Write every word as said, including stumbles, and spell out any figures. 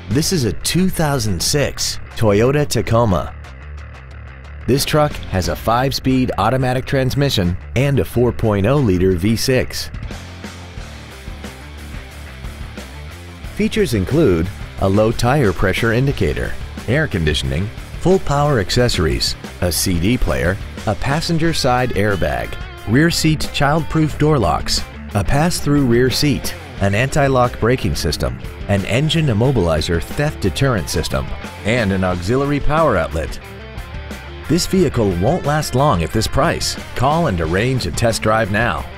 This is a two thousand six Toyota Tacoma. This truck has a five-speed automatic transmission and a four point oh liter V six. Features include a low tire pressure indicator, air conditioning, full power accessories, a C D player, a passenger side airbag, rear seat child-proof door locks, a pass-through rear seat, an anti-lock braking system, an engine immobilizer theft deterrent system, and an auxiliary power outlet. This vehicle won't last long at this price. Call and arrange a test drive now.